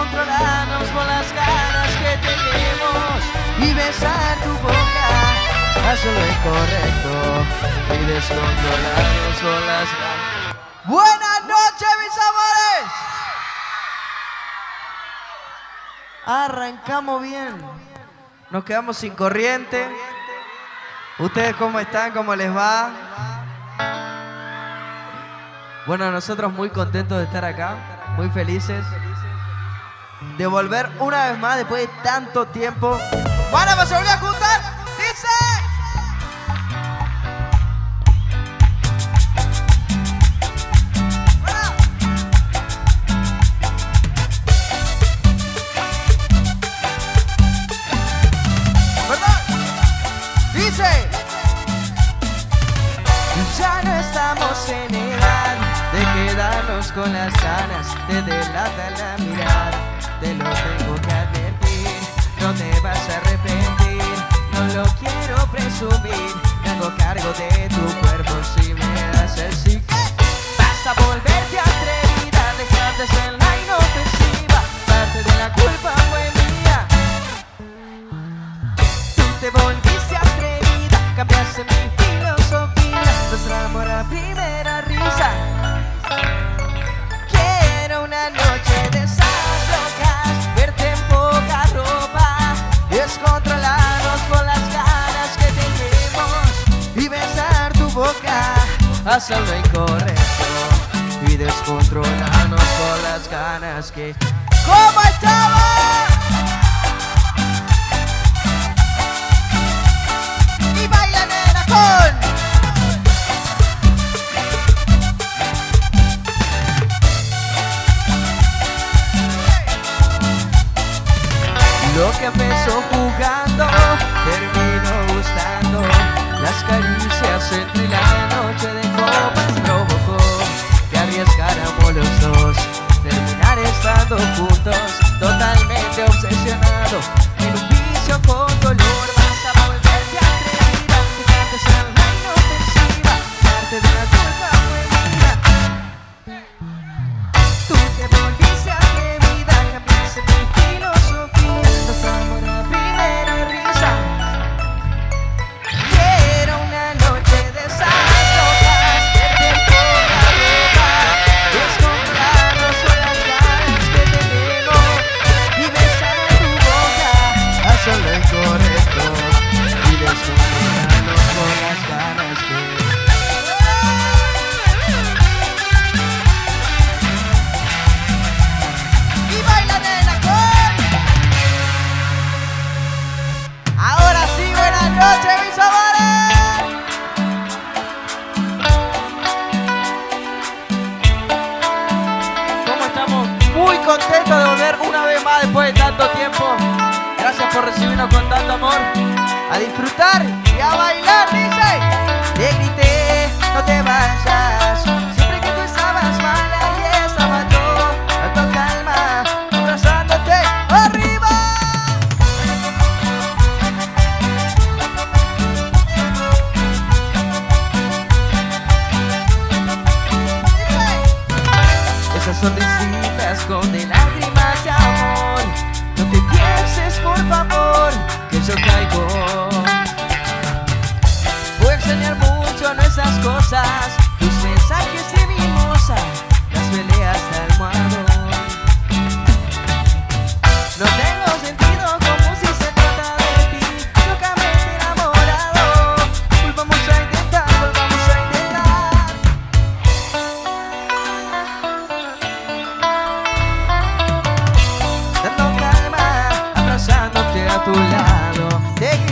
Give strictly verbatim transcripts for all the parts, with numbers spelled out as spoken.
descontrolarnos por las ganas que tenemos y besar tu boca, hacer lo incorrecto y descontrolarnos por las ganas. Buenas noches, mis amores. Arrancamos bien. Nos quedamos sin corriente. ¿Ustedes cómo están? ¿Cómo les va? Bueno, nosotros muy contentos de estar acá, muy felices de volver una vez más después de tanto tiempo. ¡Bueno, vamos a volver a juntar! ¡Dice! Dice, ya no estamos en edad de quedarnos con las ganas, te delata la mirada, te lo tengo que advertir, no te vas a arrepentir, no lo quiero presumir, me hago cargo de tu cuerpo si me das el sí. Vas a volverte atrevida, dejar de ser la inofensiva, parte de la culpa fue mía, tú te volviste atrevida, cambiaste mi filosofía, nuestro amor a primera risa. Quiero una noche de esas locas, verte en poca ropa, descontrolarnos por las ganas que tenemos y besar tu boca, hacer lo incorrecto y descontrolarnos por las ganas que... ¿Cómo estamos? Lo que empezó jugando terminó gustando, las caricias entre la noche de copas provocó que arriesgáramos los dos, terminar estando juntos, totalmente obsesionados en un vicio con dolor. Vas a volverte atrevida, dejarte ser la inofensiva, parte de la culpa fue mía. Tú te volviste atrevida, cambiaste mi filosofía, amor a primera risa. Quiero una noche de esas locas, verte en poca ropa, descontrolarnos por las ganas que tenemos y besar tu boca, hacer lo incorrecto y descontrolarnos por las ganas que... Y baila nena con... Ahora sí, buenas noches, mis amores. ¿Cómo estamos? Muy contentos de volver una vez más después de tanto tiempo. Gracias por recibirnos con tanto amor. A disfrutar y a bailar, dice. Te grité, no te vayas, siempre que tú estabas mala y estaba yo, tanto calma, abrazándote arriba. Esas sonrisitas con de lágrimas de amor, no te pienses por favor que yo caigo. Voy a extrañar mucho nuestras cosas, tus mensajes de mimosa, las peleas de almohadón. No tengo sentido como si se trata de ti, locamente enamorado. Volvamos a intentar, volvamos a intentar. Dando calma, abrazándote a tu lado. Te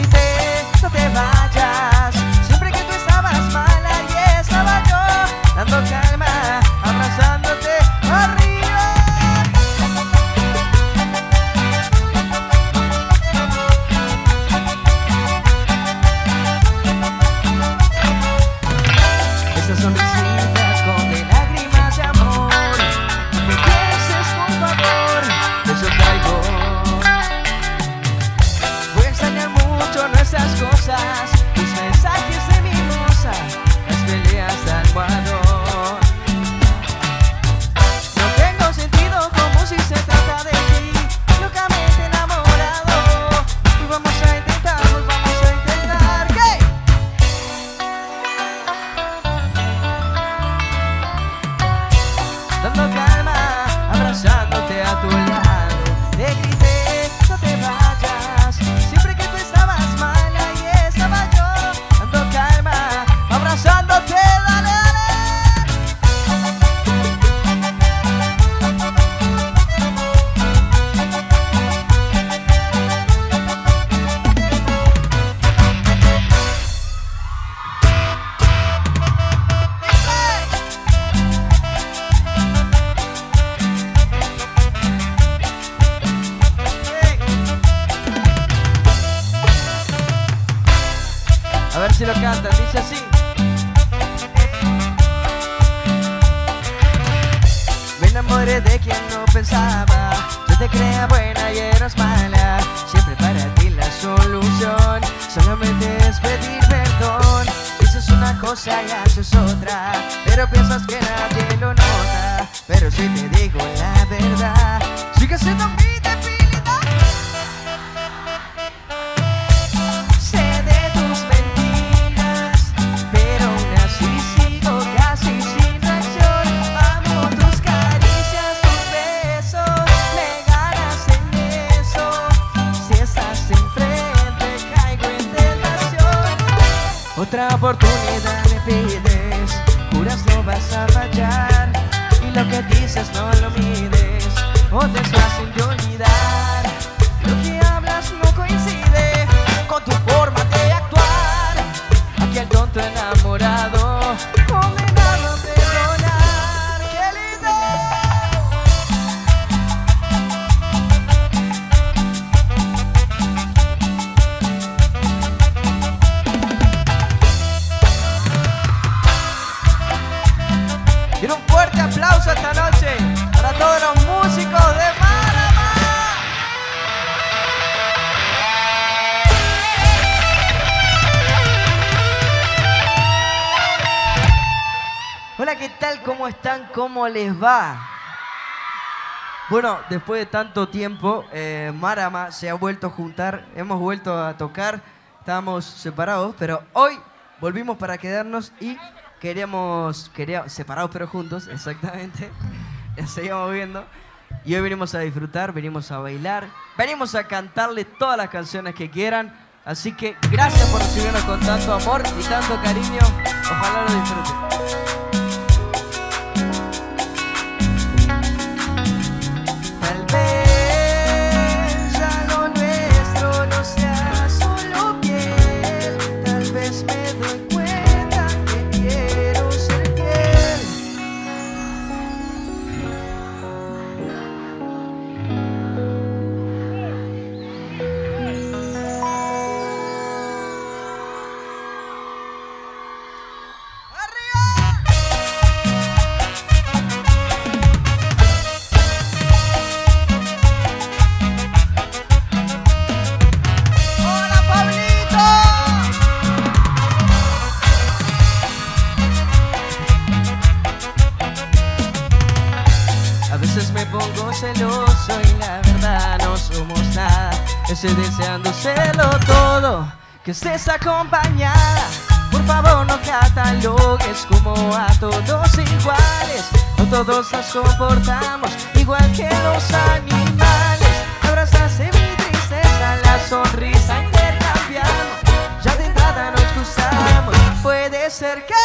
te grité, no te vayas. Siempre que tú estabas mala y estaba yo dando calma, abrazándote, dale, dale. A ver si lo cantan, dice así. Me enamoré de quien no pensaba. Yo te creía buena y eras mala. Siempre para ti la solución solamente es pedir perdón. Dices una cosa y haces otra, pero piensas que nadie lo nota. Pero si te digo la verdad, sigue siendo mi debilidad. Sé de tus mentiras, pero aún así sigo casi sin reacción. Amo tus caricias, tus besos, me ganas en eso. Si estás enfrente, caigo en tentación. Otra oportunidad me pides, juras no vas a fallar, y lo que dices no lo mides, o te es fácil de olvidar. Lo que hablas no coincide con tu forma de actuar. Aquel tonto enamorado, condenado a perdonar. ¡Qué lindo! Quiero un fuerte aplauso esta noche para todos los músicos de Marama. Hola, ¿qué tal? ¿Cómo están? ¿Cómo les va? Bueno, después de tanto tiempo, eh, Marama se ha vuelto a juntar, hemos vuelto a tocar, estábamos separados, pero hoy volvimos para quedarnos y queríamos, queríamos separados pero juntos, exactamente, nos seguimos viendo. Y hoy venimos a disfrutar, venimos a bailar, venimos a cantarle todas las canciones que quieran. Así que gracias por recibirnos con tanto amor y tanto cariño, ojalá lo disfruten. Me pongo celoso y la verdad no somos nada. Estoy deseando serlo todo, que estés acompañada. Por favor no catalogues como a todos iguales. No todos nos comportamos igual que los animales. Abrazaste mi tristeza, la sonrisa intercambiamos. Ya de entrada nos gustamos, puede ser que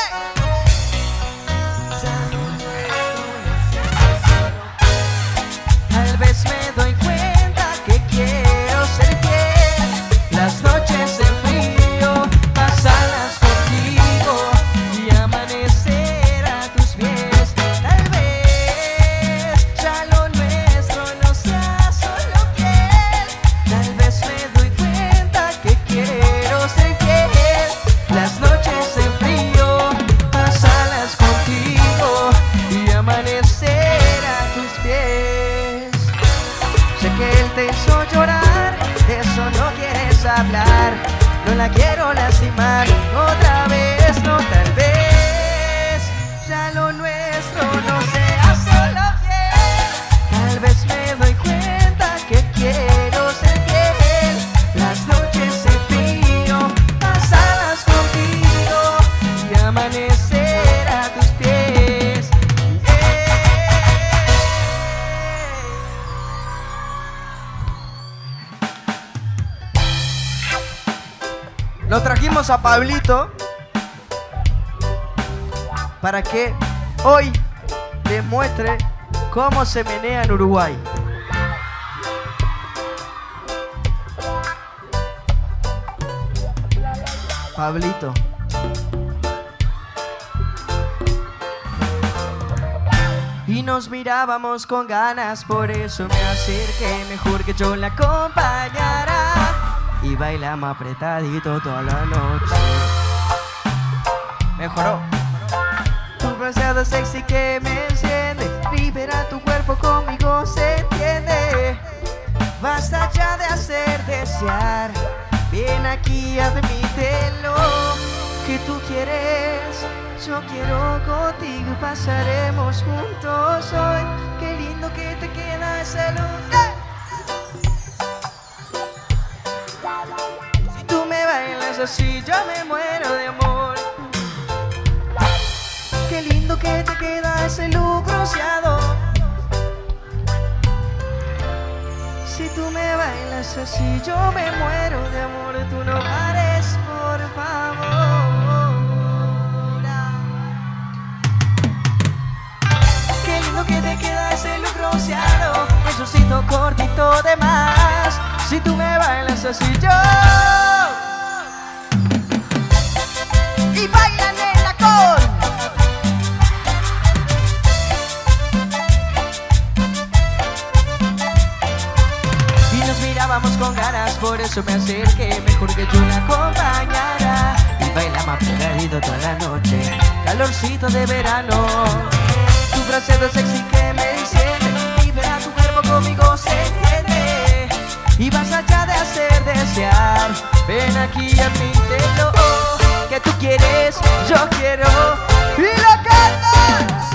tal vez me doy cuenta que quiero ser fiel. Las noches de frío, pasarlas contigo y amanecer a tus pies. Tal vez ya lo nuestro no sea solo piel. Tal vez me doy cuenta que quiero ser fiel. Las noches de frío, pasarlas contigo y amanecer a tus pies. Sé que él te hizo llorar, de eso no quieres hablar. No la quiero lastimar otra vez, no, tal vez ya lo nuestro no sea solo fiel. Tal vez me doy cuenta que quiero ser fiel. Las noches en frío, pasarlas contigo y amanecer a tus pies. Yeah. Nos trajimos a Pablito para que hoy demuestre cómo se menea en Uruguay. Pablito. Y nos mirábamos con ganas, por eso me acerqué, mejor que yo la acompañara. Y bailamos apretadito toda la noche. Mejoró. Tu brazado sexy que me enciende, libera tu cuerpo, conmigo se entiende. Basta ya de hacer desear, ven aquí, admítelo. Que tú quieres, yo quiero contigo y pasaremos juntos hoy. Qué lindo que te queda ese look. Si tú me bailas así, yo me muero de amor. Qué lindo que te queda ese look bronceado. Si tú me bailas así, yo me muero de amor. Tú no pares, por favor. Qué lindo que te queda ese look bronceado, esos cortito de más. Si tú me bailas así, yo. Y bailan en la cor. Mirábamos con ganas, por eso me acerqué, mejor que yo la acompañara. Y bailamos pegadito toda la noche, calorcito de verano. Tu bracero sexy que me enciende, libera tu cuerpo, conmigo se entiende. Y vas allá de hacer desear, ven aquí, admítelo. Que tú quieres, yo quiero, y lo cantas.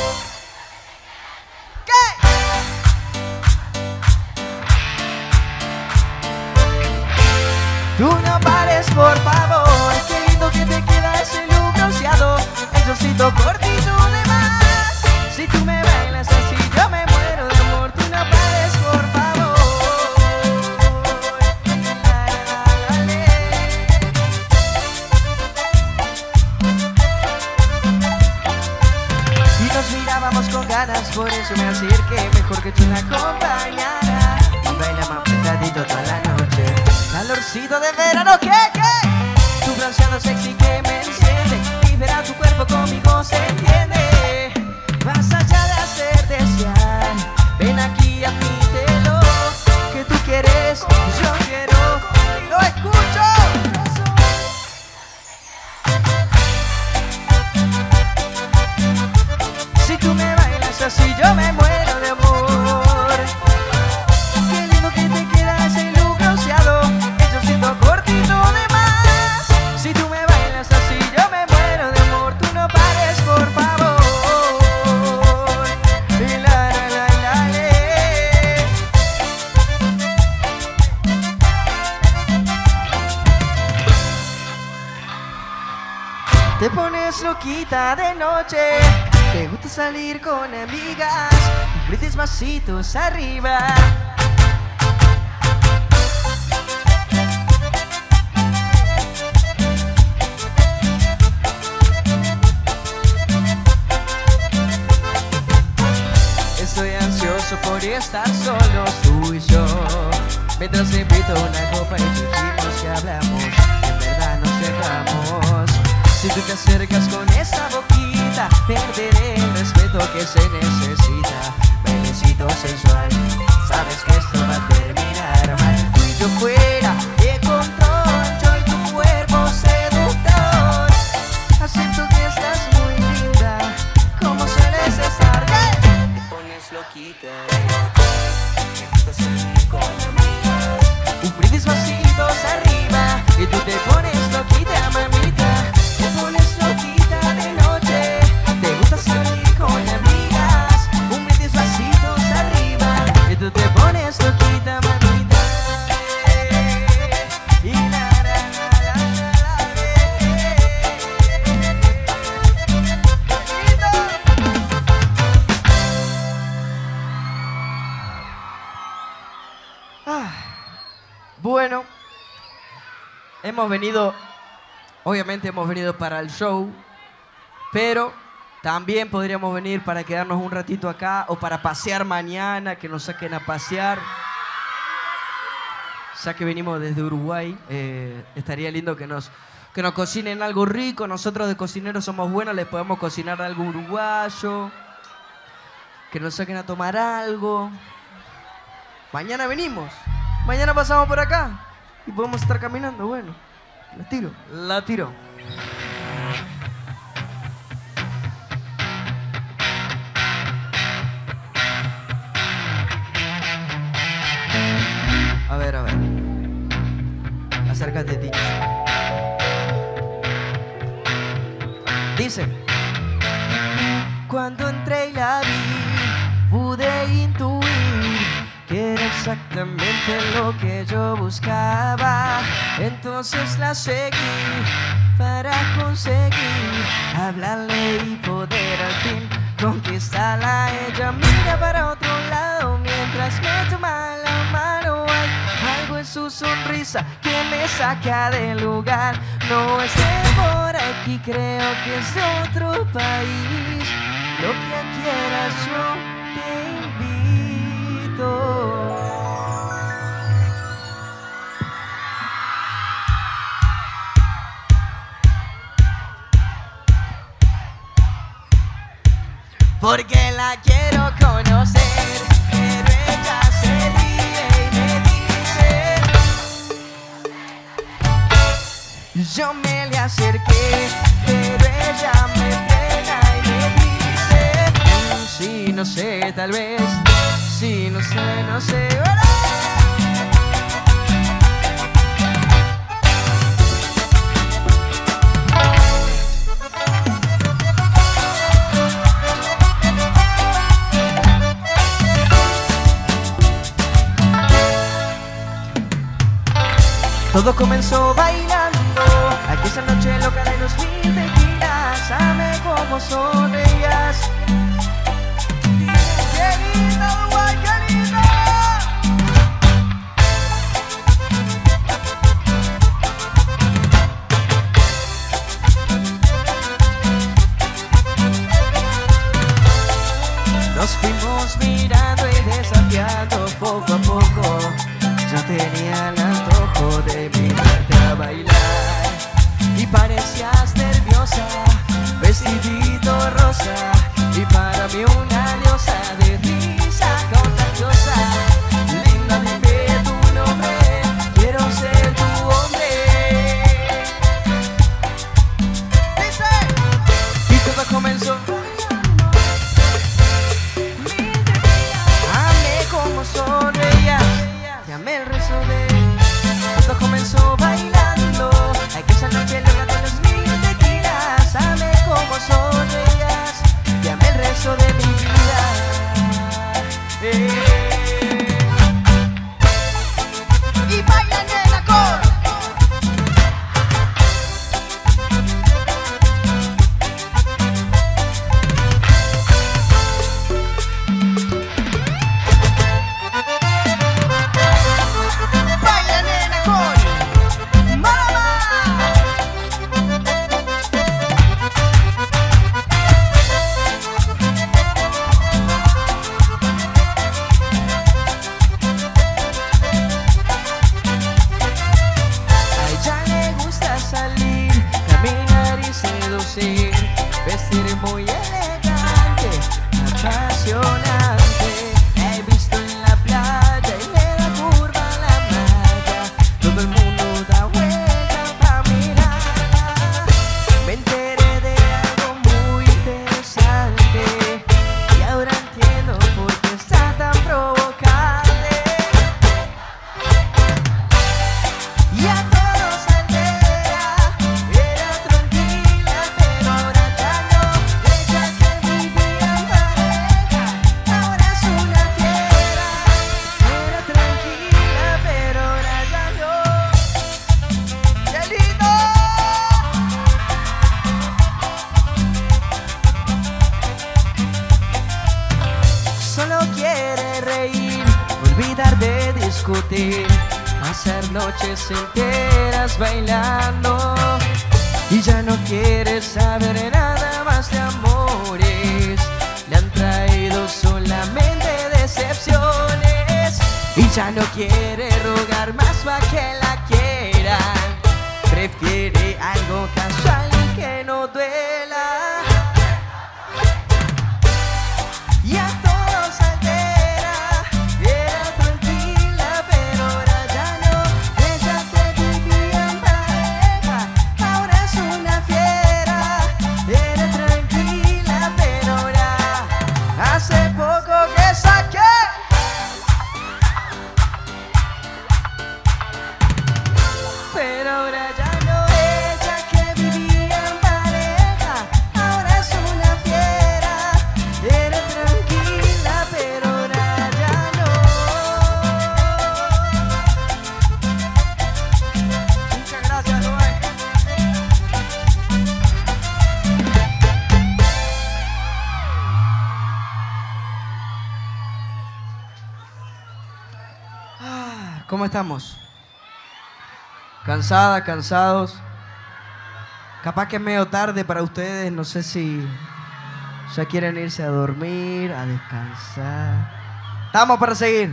Tú no pares, por favor. Qué lindo que te queda ese look bronceado, el shortcito cortito de más. Si tú me bailas así, yo me muero de amor. Tú no pares, por favor. Y nos mirábamos con ganas, por eso me acerqué, mejor que tú la acompañara. Y bailamos apretadito toda la noche, calorcito de verano, ¿qué, qué? Tu bronceado sexy que me enciende, libera tu cuerpo, conmigo se entiende. Más allá de hacer desear, ven aquí, admítelo. Que tú quieres, yo quiero, y lo escucho. Si tú me bailas así, yo me muero de amor. Qué lindo que te queda ese look bronceado, cortito de más. Si tú me bailas así, yo me muero de amor. Tú no pares, por favor. Y la, la, la, la, le. Te pones loquita de noche, te gusta salir con amigas, brites masitos arriba. Estoy ansioso por estar solos tú y yo, mientras te invito a una copa y dijimos que hablamos, en verdad nos dejamos. Si tú te acercas con esa boquita, perderé el respeto que se necesita. Bailecito sensual, sabes que esto va a terminar mal. Tú y yo fuera de control, yo y tu cuerpo seductor. Acepto que estás muy linda, como sueles estar. Te pones loquita, me gusta salir con amigas, un brindis vasitos arriba, y tú te pones loquita, mamita. Te pones loquita de noche, te gusta salir con amigas, un brindis vasitos arriba, y tú te pones loquita, mamita. Y la, la, la, la, la, la. Ah, bueno, hemos venido, obviamente hemos venido para el show, pero también podríamos venir para quedarnos un ratito acá o para pasear mañana, que nos saquen a pasear. Ya que venimos desde Uruguay, eh, estaría lindo que nos, que nos cocinen algo rico. Nosotros de cocineros somos buenos, les podemos cocinar algo uruguayo. Que nos saquen a tomar algo. Mañana venimos. Mañana pasamos por acá y podemos estar caminando. Bueno, la tiro, la tiro. A ver, a ver. Acércate, ti. Dice: cuando entré y la vi, pude intuir que era exactamente lo que yo buscaba. Entonces la seguí para conseguir hablarle y poder al fin conquistarla a ella. Mira para otro lado mientras me toma la mano. Hay algo en su sonrisa que me saca del lugar. No es de por aquí, creo que es de otro país. Lo que quieras yo te invito. Porque la quiero conocer, pero ella se ríe y me dice. Yo me le acerqué, pero ella me frena y me dice: sí, no sé, tal vez, sí, no sé, no sé. ¡Hola! Todo comenzó bailando aquella noche loca de los mil tequilas. Amé como son ellas. ¡Qué lindo, Uruguay, qué lindo! Nos fuimos mirando y desafiando poco a poco. Yo tenía el antojo de mirarte a bailar y parecías nerviosa, vestidito rosa y para mí una diosa de risa contagiosa. Linda, dime tu nombre, quiero ser tu hombre. Dice, y todo comenzó. Amé como son ellas. Amé el rezo de todo comenzó bailando aquella noche loca de los mil tequilas. Amé como son ellas y amé el rezo de mi vida. eh. Y bailan en la cor. Vestir muy elegante, apasionante. He visto en la playa y le da curva a la malla. Todo el mundo da vuelta para mirarla. Me enteré de algo muy interesante y ahora entiendo por qué está tan provocante. Y a todos altera, era tranquila, pero ahora solo quiere reír, olvidar de discutir. pasar noches enteras bailando y ya no quiere saber nada más de amores. Le han traído solamente decepciones y ya no quiere rogar más para que la quieran. Prefiere algo casual y que no duela. Y a todos altera, era tranquila, pero ahora ya no. Ella que vivía en pareja, ahora es una fiera. Era tranquila, pero ahora hace poco que saqué. Pero ahora ya no. Ella que vivía en pareja, ahora es una fiera. Era tranquila, pero ahora ya no. Muchas gracias, Rubén. Ah, ¿cómo estamos? ¿Cansada, cansados? Capaz que es medio tarde para ustedes, no sé si ya quieren irse a dormir, a descansar. Estamos para seguir.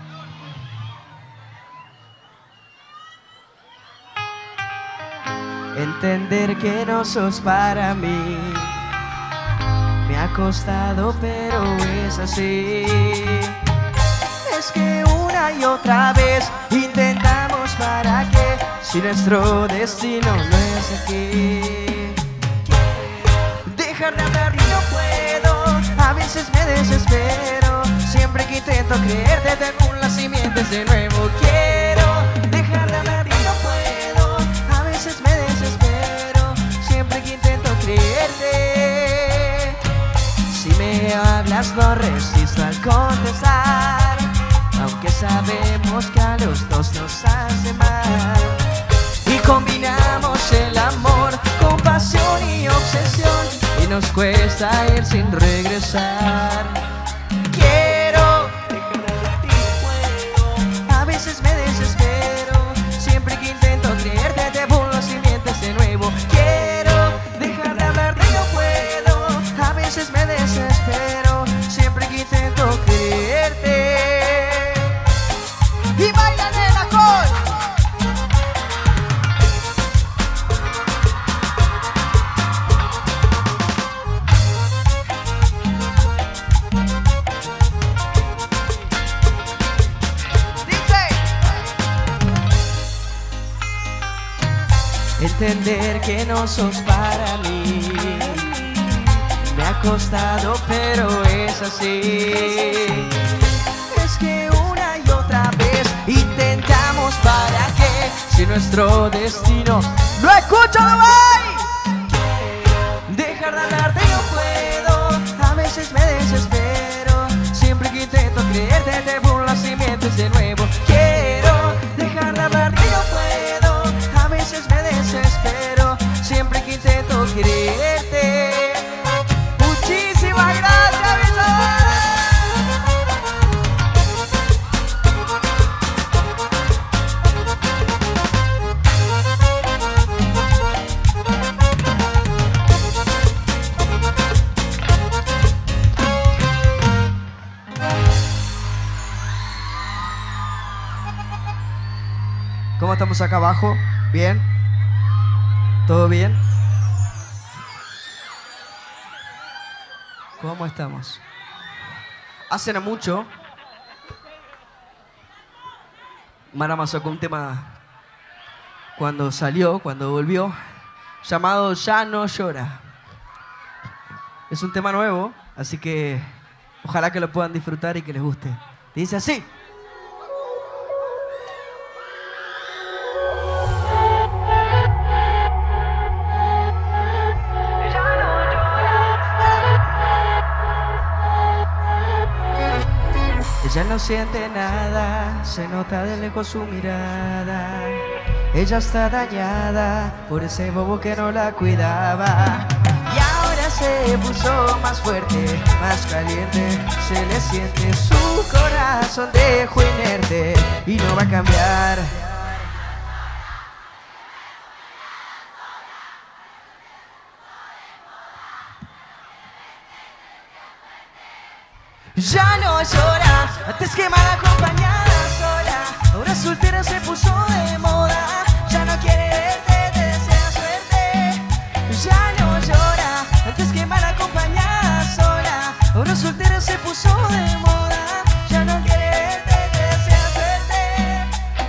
Entender que no sos para mí me ha costado, pero es así. Es que una y otra vez intentamos para qué, si nuestro destino no es aquí. Dejar de hablar y no puedo, a veces me desespero. Siempre que intento creerte tengo un nacimiento de nuevo. Quiero dejar de hablar y no puedo, a veces me desespero. Siempre que intento creerte. Si me hablas no resisto al contestar, aunque sabemos que a los dos nos hace mal. Y combinamos el amor con pasión y obsesión, y nos cuesta ir sin regresar. Quiero dejar de hablar y no puedo, a veces me desespero. Siempre que intento creerte te burlo si mientes de nuevo. Quiero dejar de hablar y no puedo, a veces me desespero. Siempre que intento creerte. Y baila nena con. Dice. Entender que no sos para mí me ha costado, pero es así. Es que una y otra vez intentamos para qué, si nuestro destino no escucho, no voy. Dejar de hablarte no puedo, a veces me desespero. Siempre que intento creerte te burlas y mientes de nuevo. Quiero dejar de hablarte no puedo, a veces me desespero. Siempre que intento creerte. Muchísimas gracias, Villa. ¿Cómo estamos acá abajo? ¿Bien? ¿Todo bien? ¿Cómo estamos? Hace no mucho Marama sacó un tema cuando salió, cuando volvió, llamado Ya no llora. Es un tema nuevo, así que ojalá que lo puedan disfrutar y que les guste. Dice así. Ella no siente nada, se nota de lejos su mirada. Ella está dañada por ese bobo que no la cuidaba. Y ahora se puso más fuerte, más caliente. Se le siente su corazón dejó inerte. y no va a cambiar. Ya no llora, antes que mal acompañada sola. Ahora soltera se puso de moda. Ya no quiere verte, te desea suerte. Ya no llora, antes que mal acompañada sola. Ahora soltera se puso de moda. Ya no quiere verte, te desea suerte.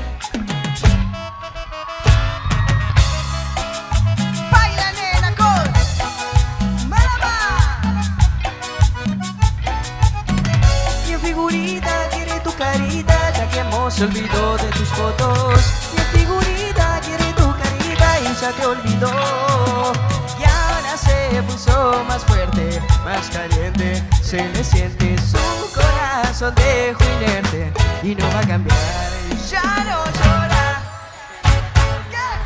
Baila nena con Malama. Y en figurita quiere tu carita, ya que amor se olvidó de tus fotos. Y en figurita quiere tu carita y ya te olvidó. Y ahora se puso más fuerte, más caliente. Se le siente su corazón de inerte y no va a cambiar. Ya no llora. Yeah.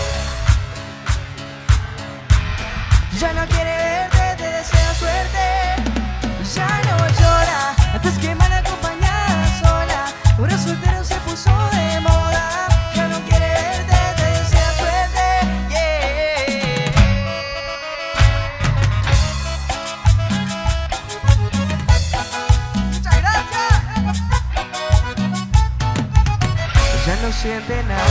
Ya no quiere verte, te desea suerte. Ya no llora, antes que mal acompañada sola. Ahora soltero se puso de moda. Ya no quiere verte, te desea suerte. Yeah. Muchas gracias. Ya no siente nada.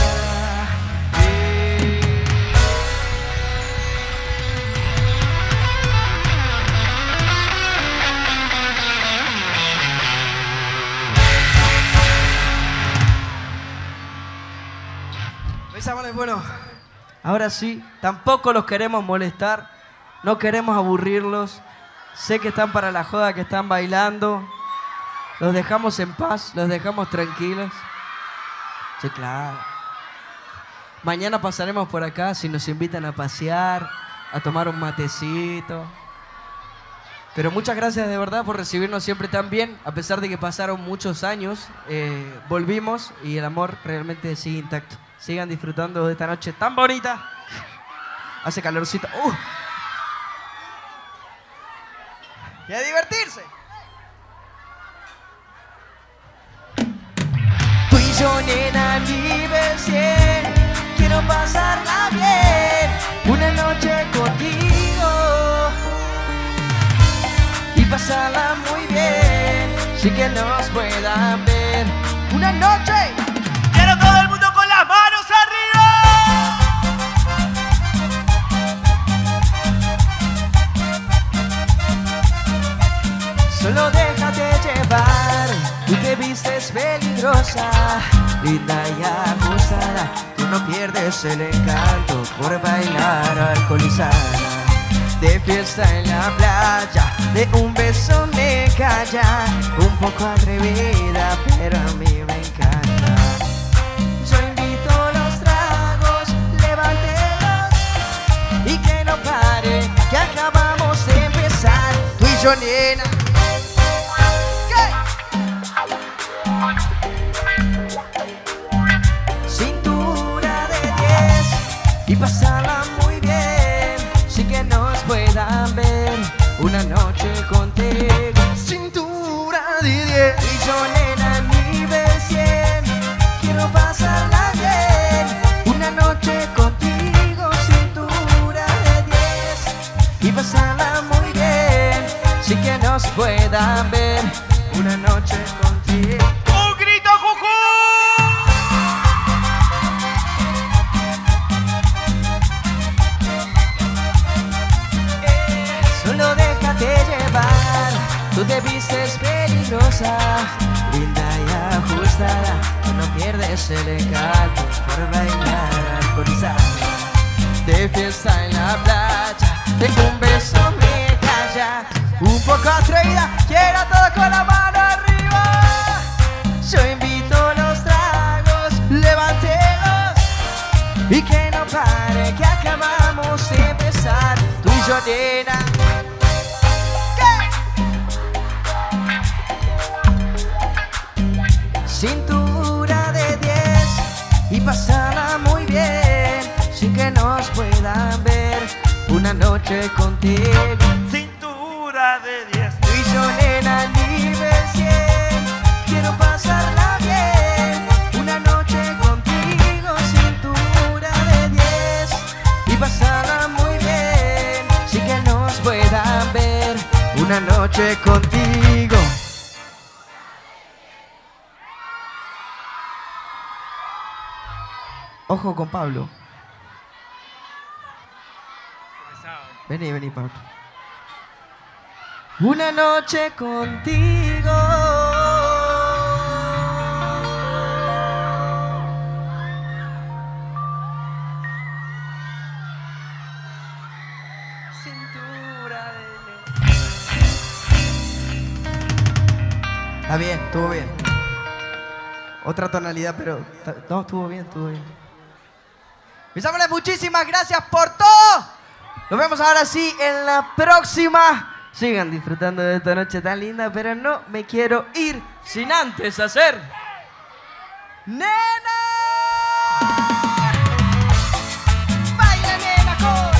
Bueno, ahora sí, tampoco los queremos molestar, no queremos aburrirlos. Sé que están para la joda, que están bailando. Los dejamos en paz, los dejamos tranquilos. Sí, claro. Mañana pasaremos por acá si nos invitan a pasear, a tomar un matecito. Pero muchas gracias de verdad por recibirnos siempre tan bien. A pesar de que pasaron muchos años, eh, volvimos y el amor realmente sigue intacto. Sigan disfrutando de esta noche tan bonita. Hace calorcito. Uh. Y a divertirse. Tú y yo, nena, vive cien. Quiero pasarla bien. Una noche contigo y pasarla muy bien, sin que nos puedan ver. Una noche. Quiero todo el mundo con las manos arriba. Solo déjate llevar. Tú te vistes peligrosa, linda y ajustada. Tú no pierdes el encanto por bailar alcoholizada. De fiesta en la playa, de un beso me calla. Un poco atrevida, pero a mí me encanta. Yo invito los tragos, levántelos y que no pare, que acabamos de empezar. Tú y yo, nena. ¿Qué? Cintura de diez y pasarla muy bien, sin que nos puedan ver. Una noche contigo. Cintura de diez y yo, nena, nivel cien. Quiero pasarla bien. Una noche contigo. Cintura de diez y pasarla muy bien, sin que nos puedan ver. Una noche contigo. ¡Un grito, Juju! Solo déjate llevar, tú te vistes peligrosa, linda y ajustada. Tú no pierdes el encanto por bailar alcoholizada. De fiesta en la playa, de un beso me calla. Un poco atrevida, quiero todo con la mano arriba. Yo invito los tragos, levántelos y que no pare, que acabamos de empezar. Tú y yo, nena. Cintura de diez y pasarla muy bien, sin que nos puedan ver. Una noche contigo. Cintura de diez. Tú y yo, nena, nivel cien. Quiero pasarla bien. una noche contigo. Ojo con Pablo. Vení, vení, Pablo. Una noche contigo. Cintura de... Está bien, estuvo bien. Otra tonalidad, pero... No, estuvo bien, estuvo bien. Mis amores, muchísimas gracias por todo. Nos vemos ahora sí en la próxima. Sigan disfrutando de esta noche tan linda, pero no me quiero ir sin antes hacer... ¡Nena! ¡Baila, nena, con!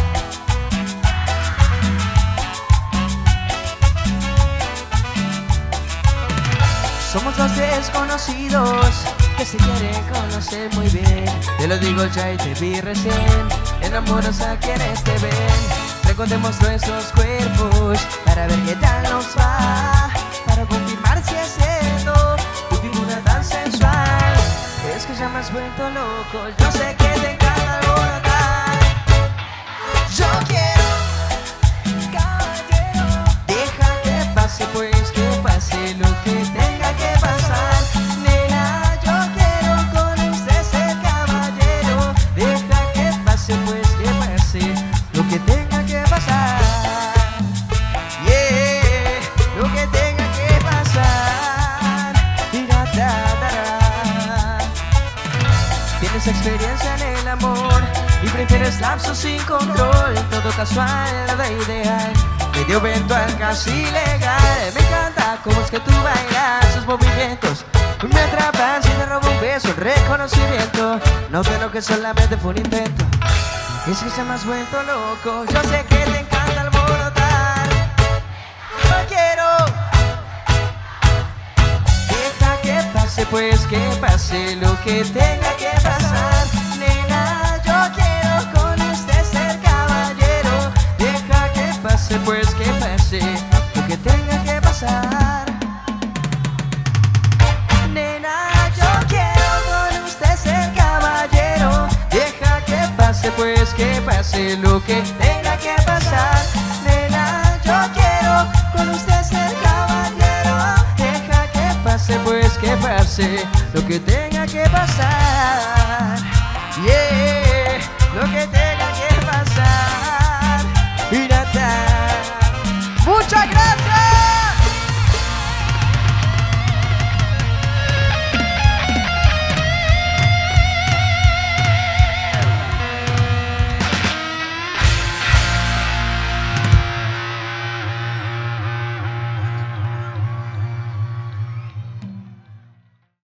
Somos dos desconocidos que se quieren conocer muy bien. Te lo digo ya y te vi recién. Enamoros a quienes te ven. Recordemos nuestros cuerpos para ver qué tal nos va, para confirmar si es cierto tu figura tan sensual. Es que ya me has vuelto loco. Yo sé que te encanta alborotar. Yo quiero, caballero, deja que pase pues, que pase lo que tenga que pasar. Nena, yo quiero con usted ser caballero. Deja que pase pues, que pase lo que tenga que pasar. Yeah, lo que tenga que pasar. Mira, da, da, da. Tienes experiencia en el amor y prefieres lapsos sin control. Todo casual, nada ideal. Medio eventual, casi legal. Me encanta cómo es que tú bailas. Sus movimientos me atrapan. Si te robo un beso, el reconocimiento. No sé lo que solamente fue un intento. Es que se me has vuelto loco. Yo sé que te encanta alborotar. No quiero. Deja que pase pues, que pase lo que tenga que pasar. Nena, yo quiero con usted ser caballero. Deja que pase pues, que pase lo que tenga que pasar. Nena, yo quiero con usted ser caballero. Deja que pase pues, que pase lo que tenga que pasar. Nena, yo quiero con usted ser caballero. Deja que pase pues, que pase lo que tenga que pasar. Yeah, lo que tenga que pasar. Mira, muchas gracias.